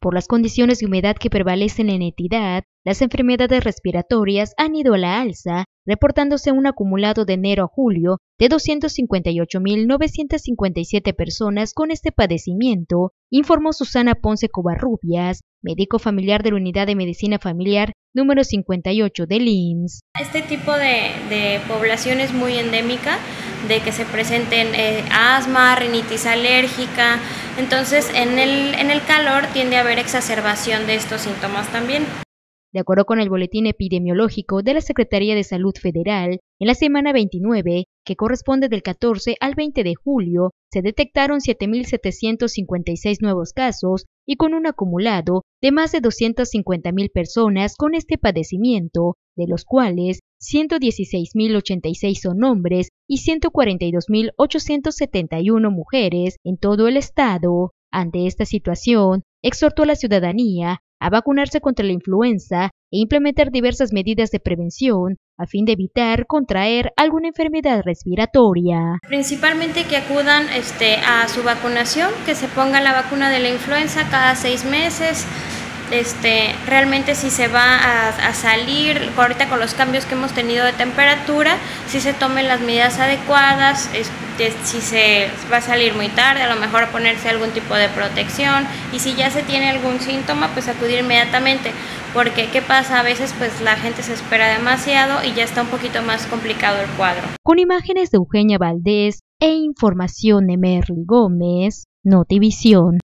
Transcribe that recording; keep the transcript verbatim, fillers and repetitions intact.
Por las condiciones de humedad que prevalecen en la entidad, las enfermedades respiratorias han ido a la alza, reportándose un acumulado de enero a julio de doscientas cincuenta y ocho mil novecientas cincuenta y siete personas con este padecimiento, informó Susana Ponce Covarrubias, médico familiar de la Unidad de Medicina Familiar número cincuenta y ocho del I M S S. Este tipo de, de población es muy endémica, de que se presenten eh, asma, rinitis alérgica, entonces en el, en el calor tiende a haber exacerbación de estos síntomas también. De acuerdo con el boletín epidemiológico de la Secretaría de Salud Federal, en la semana veintinueve, que corresponde del catorce al veinte de julio, se detectaron siete mil setecientos cincuenta y seis nuevos casos y con un acumulado de más de doscientas cincuenta mil personas con este padecimiento, de los cuales ciento dieciséis mil ochenta y seis son hombres y ciento cuarenta y dos mil ochocientos setenta y uno mujeres en todo el estado. Ante esta situación, exhortó a la ciudadanía a vacunarse contra la influenza e implementar diversas medidas de prevención a fin de evitar contraer alguna enfermedad respiratoria. Principalmente que acudan este, a su vacunación, que se ponga la vacuna de la influenza cada seis meses. Este, realmente si se va a, a salir, ahorita con los cambios que hemos tenido de temperatura, si se tomen las medidas adecuadas, este, si se va a salir muy tarde, a lo mejor ponerse algún tipo de protección, y si ya se tiene algún síntoma, pues acudir inmediatamente, porque ¿qué pasa? A veces pues la gente se espera demasiado y ya está un poquito más complicado el cuadro. Con imágenes de Eugenia Valdés e información de Merly Gómez, Notivisión.